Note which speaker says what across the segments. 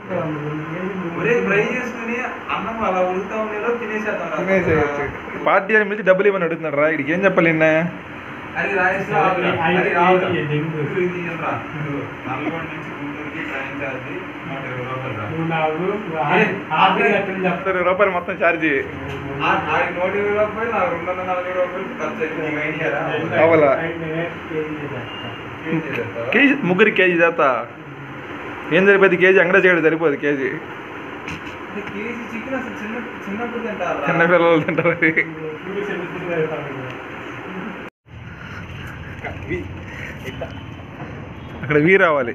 Speaker 1: Fry చేసుకుని అన్నం అలా ఉడుకుతా ఉండేలో తినేసేద్దాం.
Speaker 2: తినేసేయచ్చు. పార్టీ అని పిలిచి డబ్బులు ఇవ్వని అడుగుతున్నాడు రా. ఇక్కడికి ఏం చెప్పాలి నిన్న?
Speaker 1: అది రాజేశ్వర నల్గొండ నుంచి గుంటూరుకి ట్రైన్ ఛార్జీ
Speaker 2: 120 రూపాయలు మొత్తం ఛార్జీ.
Speaker 1: 120 రూపాయలు, నాకు 240 రూపాయలు ఖర్చు అయింది.
Speaker 2: కావాలా కేజీ? ముగ్గురికి కేజీ చేస్తా. ఏం సరిపోద్ది కేజీ? అంగడి చేయడం సరిపోదు కేజీ.
Speaker 1: కేజీ చికెన్ అసలు చిన్నప్పుడు తింటారు,
Speaker 2: చిన్న పిల్లలు తింటారు. అక్కడ వీ రావాలి.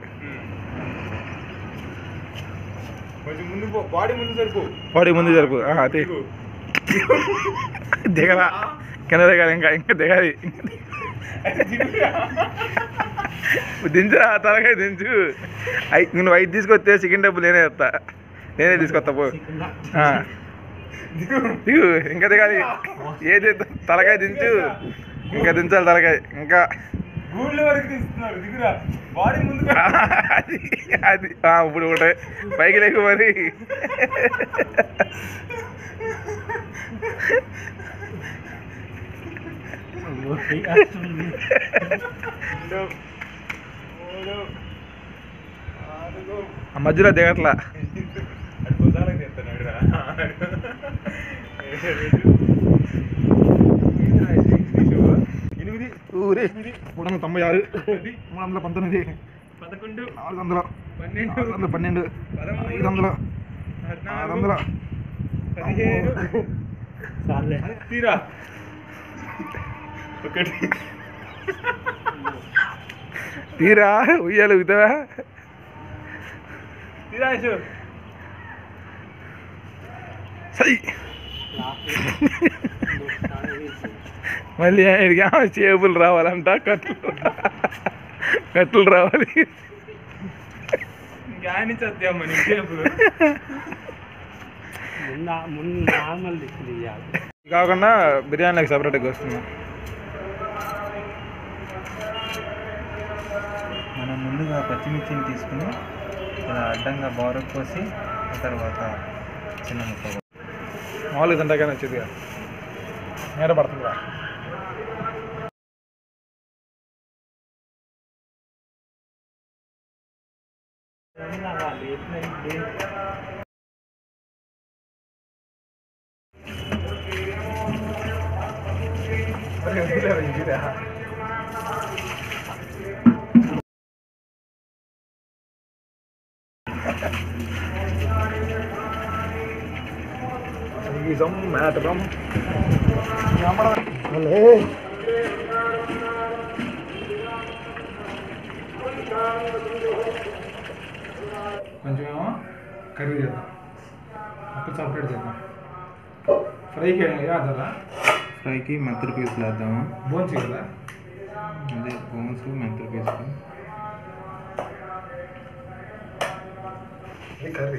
Speaker 1: కొంచెం ముందు బాడీ ముందు సరిపో.
Speaker 2: బాడీ ముందు సరిపో. అదే దిగరా, కింద దిగాలి. ఇంకా ఇంకా దిగాలి. దించురా, తలకాయ దించు. నువ్వు 5 తీసుకొస్తే చికెన్ డబ్బులు నేనే ఇస్తా. నేనే తీసుకొస్తా పో. దిగు, ఇంకా దిగాలి. ఏది తలకాయ దించు. ఇంకా దించాలి తలకాయ. ఇంకా అది ఇప్పుడు ఒకటే పైకి లేకు మరి. ఆ మధ్యలో దిగట్లా. ఊరే 396, 319, 11, 400, 412, 500, 600.
Speaker 1: తీరా ఒకటి
Speaker 2: తీరా ఉయ్యాలి ఊగుతావా?
Speaker 1: తీరా
Speaker 2: సై మళ్ళీ చేపలు రావాలంట, కట్లు రావాలి.
Speaker 1: గానిచ్చమ్మా నీ చేపలు.
Speaker 2: కాకుండా బిర్యానీకి సపరేట్గా వస్తుంది.
Speaker 3: మనం ముందుగా పచ్చిమిర్చిని తీసుకుని ఇలా అడ్డంగా బౌరకు పోసి ఆ తర్వాత చిన్న ముక్క
Speaker 2: మామూలుగా తింటాకనే వచ్చేదిగా నేర పడుతుందా? కొంచెమేమో కర్రీ చేద్దాం, అప్పుడు సపరేట్ చేద్దాం. ఫ్రైకి అదా?
Speaker 3: ఫ్రైకి మెంతులు పీసులు వేద్దాము.
Speaker 2: బోన్స్ కదా?
Speaker 3: అదే బోన్స్ మెంతులు పీసులు.
Speaker 2: కర్రీ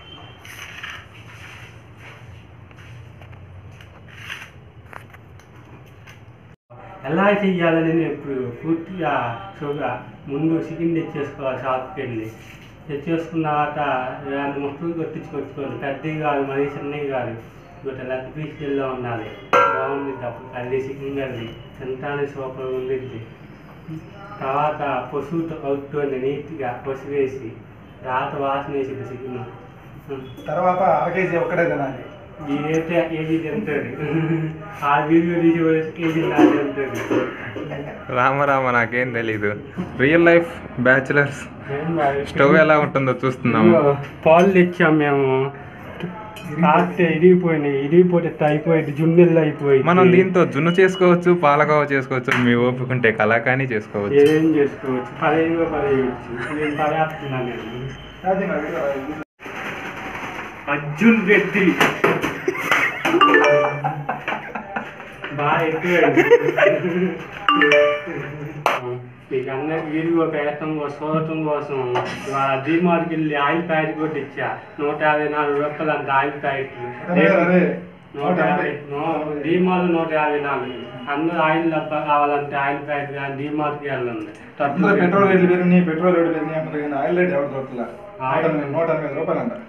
Speaker 4: ఎలా చెయ్యాలని నేను ఇప్పుడు పూర్తిగా ముందు చికెన్ తెచ్చేసుకోవాలి. షాప్కి వెళ్ళి తెచ్చేసుకున్న తర్వాత 2 ముక్కలు కొట్టించుకొచ్చుకోండి. పెద్దవి కాదు, మరీ చిన్నవి కాదు. ఇక లెగ్ పీసుల్లో ఉండాలి. బాగుంటుంది అప్పుడు కర్రీ, చికెన్ కర్రీ తినటానికి సూపర్ ఉండిద్ది. తర్వాత పసుపు అవుతుంది, నీట్గా పసుపు వేసి తర్వాత వాసన వేసింది చికెన్.
Speaker 2: తర్వాత 1 కేజీ ఒక్కడే తినాలి.
Speaker 4: ఇదైతే కేజీ తింటుంది. ఆ వీడియో తీసి కేజీ నాకు తింటుంది.
Speaker 3: రామ నాకేం తెలీదు. రియల్ లైఫ్ బ్యాచులర్స్ స్టవ్ ఎలా ఉంటుందో చూస్తున్నాము.
Speaker 4: పాలు తెచ్చాం మేము, కాస్తే ఇరిగిపోతే అయిపోయింది, జున్నెల్లో అయిపోయింది.
Speaker 3: మనం దీంతో జున్ను చేసుకోవచ్చు, పాలకోవ చేసుకోవచ్చు. మీ ఓపుకుంటే కలాకాని చేసుకోవచ్చు.
Speaker 4: ఏం చేసుకోవచ్చు, పడేయచ్చు. నేను పడేస్తున్నాను. అర్జున్ రెడ్డి బాగా ఎక్కువ మీకు అందరికి వీడియో పెట్టడం కోసం, చూడటం కోసం ఇవాళ డీమార్ట్కి వెళ్ళి ఆయిల్ ప్యాకెట్ కూడా ఇచ్చా. 154 రూపాయలు అంత ఆయిల్ ప్యాకెట్లు. 150 డీమార్ట్ 154. అందరూ ఆయిల్ డబ్బా కావాలంటే ఆయిల్ ప్యాకెట్ కానీ డిమార్ట్కి వెళ్ళండి.
Speaker 5: అందరూ పెట్రోల్ రేట్లు పెరిగినాయి, పెట్రోల్ రేట్లు పెరిగినాయి అంటారు కానీ ఆయిల్ రేట్ ఎవరు దొరకలా. 180 రూపాయలు అంట.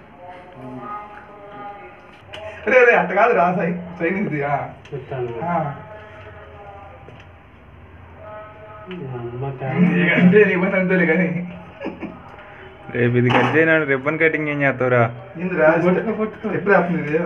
Speaker 5: రే అంత కాదు రా సాయి చైనీస్
Speaker 4: చెప్తాను.
Speaker 5: అంటే ఇవ్వని అంతేలే కానీ
Speaker 2: రేపు ఇది కట్ చేయను రిబ్బన్ కటింగ్ ఏం చేస్తావురా?
Speaker 5: ఏందిరా ఎప్పుడు ఆపుతుంది ఇది?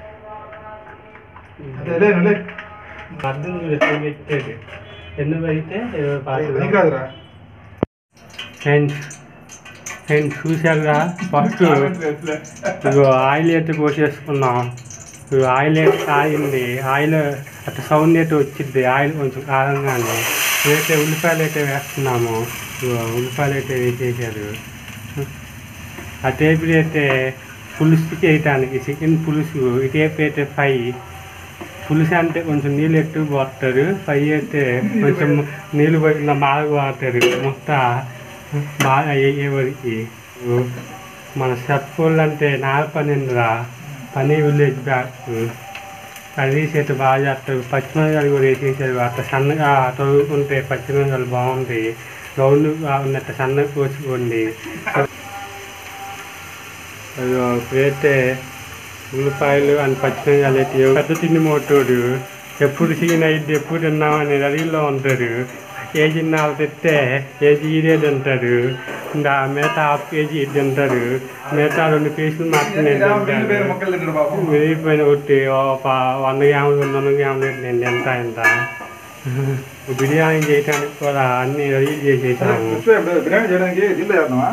Speaker 5: అదే నువ్వు
Speaker 4: అర్థం పెట్టేది ఎందుకు అయితే
Speaker 5: నీకు కాదురా.
Speaker 4: ఫ్రెండ్స్ చూసారుగా ఫస్ట్ ఇగో ఆయిల్ అయితే పోసేసుకున్నాం. ఇగో ఆయిల్ అయితే కాగింది. ఆయిల్ అట్లా సౌండ్ అయితే వచ్చింది. ఆయిల్ కొంచెం కారంగానే అయితే ఉల్లిపాయలు అయితే వేస్తున్నాము. ఇగో ఉల్లిపాయలు అయితే వేసేసారు. అటేపు అయితే పులుసు చేయటానికి చికెన్ పులుసు, ఇటేపు అయితే ఫ్రై. పులుసు అంటే కొంచెం నీళ్ళు ఎక్కువ పోతారు, ఫ్రై అయితే కొంచెం నీళ్ళు పోయిన బాగా పోతారు. మొత్తం బాగా అయ్యేవరికి మన సర్పూల్ అంటే నాగపనింద్రా పని విలేజ్ బ్యాక్ కర్రీస్ అయితే బాగా చేస్తారు. పచ్చిమిరకాయలు కూడా వేసేసారు. అట్లా సన్నగా తొలుగుకుంటే పచ్చిమిరకాయలు బాగుంటాయి. రౌండ్గా ఉన్నట్టు సన్నగా కోసుకోండి. ఇప్పుడైతే ఉల్లిపాయలు అండ్ పచ్చిమిరకాయలు అయితే పెద్ద తిండి మోటోడు ఎప్పుడు చికెన్ అయింది ఎప్పుడు తిన్నామని రెడీలో ఉంటాడు. కేజీ 4 తెస్తే కేజీ ఇదే తింటాడు. ఇంకా మిగతా ½ కేజీ ఇది తింటాడు. మిగతా 2 పీసులు మాత్రమే తింటాడు. విరిగిపోయిన కొట్టి 100 గ్రాములు 200 గ్రాములు నేను తింటా ఇంత. బిర్యానీ చేయడానికి కూడా అన్నీ రెడీ చేసేసాము.
Speaker 5: బిర్యానీ చేయడానికి దీంట్లో చేద్దామా?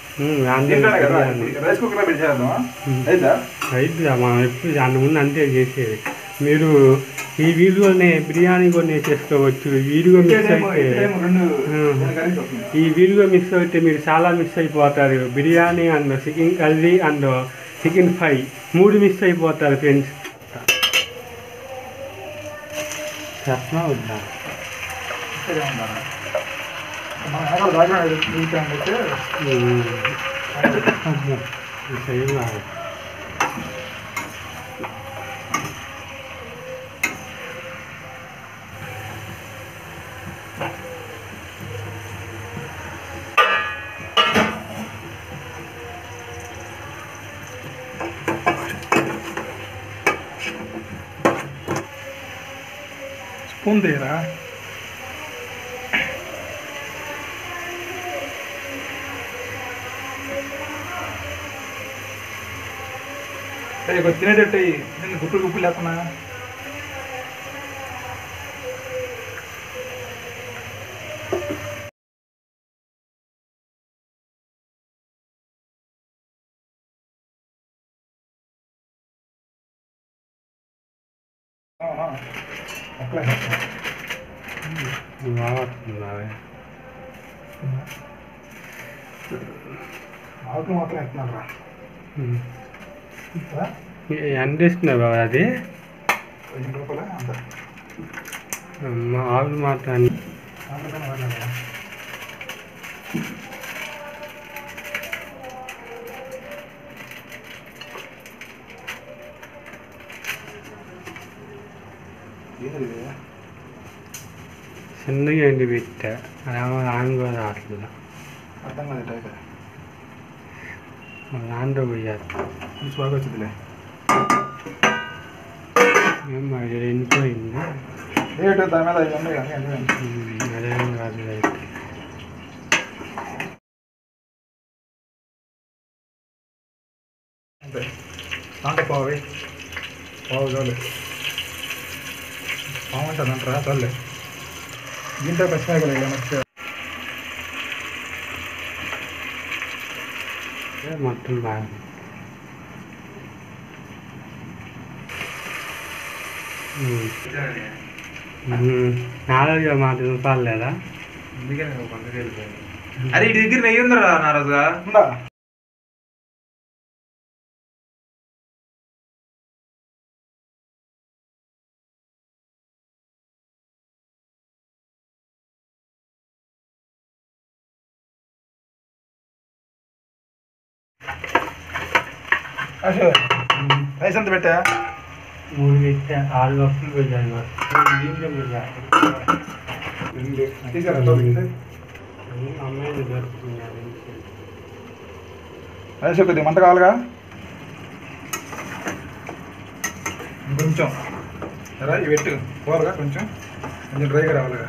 Speaker 5: రైస్ కుక్కర్ పెట్టి చేద్దామా?
Speaker 4: అయితే మనం ఎప్పుడు దాని ముందు అంతే చేసేది. మీరు ఈ వీడియోనే బిర్యానీ కూడా చేసుకోవచ్చు. వీడియో మిక్స్ అయితే మీరు చాలా మిస్ అయిపోతారు. Biryani and chicken curry and chicken fry 3 miss అయిపోతారు ఫ్రెండ్స్. చెప్పనా వద్దా?
Speaker 5: స్పూన్ తీయరా? తినేటట్టు గుప్పులు లేకున్నా ఆకులు మాత్రం ఎత్తున్నారు రా.
Speaker 4: ఎంత ఇస్తున్నారు బాబా అది?
Speaker 5: 10 రూపాయలు అంత.
Speaker 4: ఆవులు మాత్రం చిన్నగా ఎండి పెట్టా ఆమె కూడా రావట్లేదు.
Speaker 5: అర్థం కాదు
Speaker 4: దాంట్లో పోయారు.
Speaker 5: బాగా వచ్చిందిలే.
Speaker 4: మరి ఎండిపోయింది.
Speaker 5: రేటు దాని మీద
Speaker 4: అదేం కాదు అయితే
Speaker 5: అంటే పావు చాలు. పావు ఉంటుంది అంటారా? చాలే. దీంట్లో పచ్చిమిరపకాయలు మంచిగా
Speaker 4: మొత్తం బాగా నాలుగు మాట రూపాయలు లేదా?
Speaker 1: అందుకే నేను పండుగ వెళ్ళిపోయాను. అరే ఇటు దగ్గర నెయ్యి ఉందరా నారాజుగా?
Speaker 5: ఉందా? రైస్ ఎంత పెట్టా?
Speaker 4: 3 పెట్టా 6 కప్పులు పెట్టాను దీంట్లో
Speaker 5: తీసారా టోపీ?
Speaker 4: అమ్మాయిని దొరుకుతున్నారు
Speaker 5: అదే కొద్దిగా మంట కావాలిగా కొంచెం సరే ఇవి పెట్టు పోవాలిగా కొంచెం కొంచెం డ్రైగా రావాలిగా.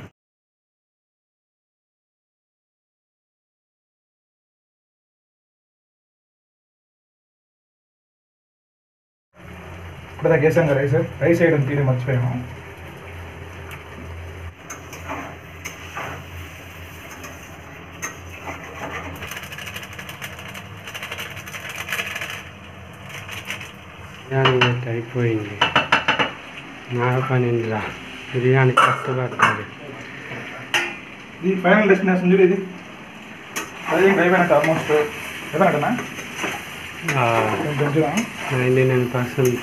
Speaker 5: ఇప్పుడు దాకా వేసాం కదా రైస్ వేయడం తీరి మర్చిపోయాము.
Speaker 4: బిర్యానీ పెట్టి అయిపోయింది. నా పనిరా బిర్యానీ కష్టపడతాడు.
Speaker 5: ఇది ఫైనల్ డెస్టినేషన్ చూడు. ఇది అది అయిపోయినట్టు ఆల్మోస్ట్ అయిపోయినట్టనా
Speaker 4: 99%.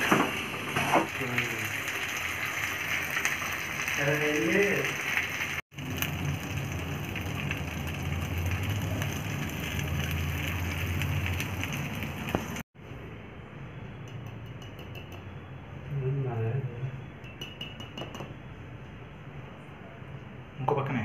Speaker 5: ఇంకో పక్కనే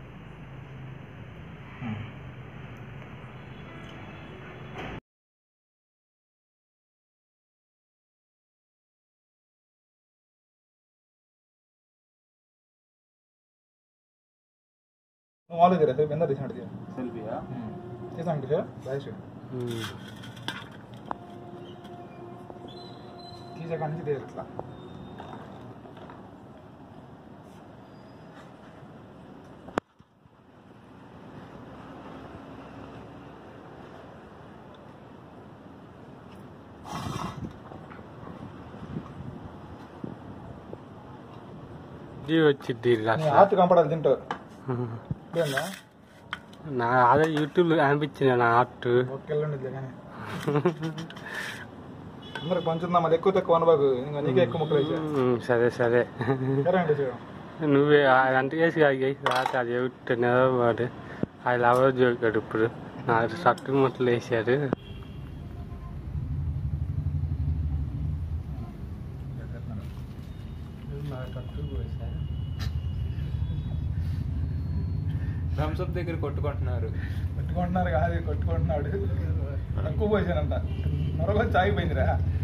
Speaker 5: వాళ్ళు తీరా సార్ ఎంత తీసినట్టు
Speaker 3: సెల్ఫీయా
Speaker 5: తీసాను సార్ రైస్ తీసాక నుంచి తీరు ఇట్లా
Speaker 4: వచ్చింది
Speaker 5: ఆర్ట్ కంపడాలి తింటావు
Speaker 4: నా అదే యూట్యూబ్ అనిపించింది నా ఆర్ట్.
Speaker 5: ఒకెళ్ళండి కానీ అందరికి పంచుందా మళ్ళీ ఎక్కువ తక్కువ అనబాకు ఇంకా నీకే ఎక్కువ ముక్కలు వేసా.
Speaker 4: సరే సరే
Speaker 5: సరే అండి
Speaker 4: నువ్వే అంత వేసి రాత్రి అది ఏమిటి నిలబడి అది ఎవరో చూపాడు. ఇప్పుడు నాకు సట్టు ముట్టలు వేసారు.
Speaker 3: థమ్స్అప్ దగ్గర కొట్టుకుంటున్నారు
Speaker 5: కాదు కొట్టుకుంటున్నాడు. తక్కువ పోసానంట మరొక ఆగిపోయిందిరా.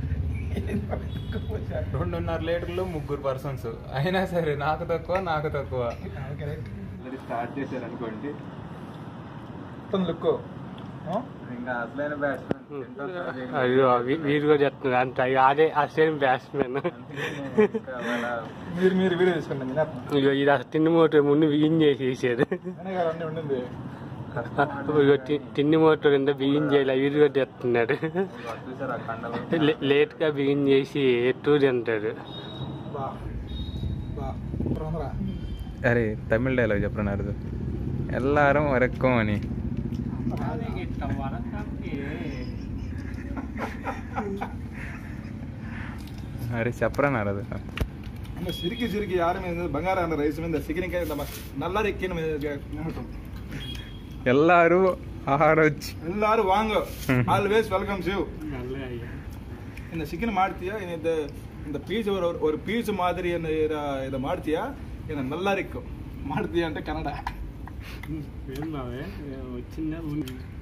Speaker 3: 2.5 లీటర్లు 3 పర్సన్స్ అయినా సరే నాకు తక్కువ స్టార్ట్ చేశారు అనుకోండి.
Speaker 5: లుక్
Speaker 3: ఇంకా అసలైన బ్యాట్స్మెన్
Speaker 4: అయ్యో వీరు కూడా చెప్తున్నారు అంత అదే అసలు బ్యాట్స్మెన్.
Speaker 5: మీరు వీడియో తీసుకోండి.
Speaker 4: ఇది అసలు తిండి మోటార్ ముందు బిగిన్ చేసేసారు.
Speaker 5: ఉండింది
Speaker 4: తిండి మోటార్ కింద బిగిన్ చేయాలి వీరు కూడా చెప్తున్నాడు. లేట్ గా బిగిన్ చేసి టూర్ తింటాడు.
Speaker 2: అరే తమిళ డైలాగ్ చెప్పన్నారు ఎల్లారం వరక్కం అని. అరే చెప్పరన్నారు అది
Speaker 5: సిరికి యారు మీద బంగారం రైస్ మీద సిగిరికాయ నల్లారు ఎక్కిన మీద
Speaker 2: ఎల్లారు ఆహారొచ్చు
Speaker 5: எல்லாரும் வாங்க ஆல்வேஸ் வெல்கம் யூ. இந்த சிக்கன் ಮಾಡ್ತೀಯಾ இந்த பீஸ் ஒரு பீஸ் மாதிரி இதை ಮಾಡ್ತೀಯಾ இது நல்லா இருக்கும் ಮಾಡ್ತೀಯಾ అంటే కన్నడ
Speaker 4: వచ్చిందా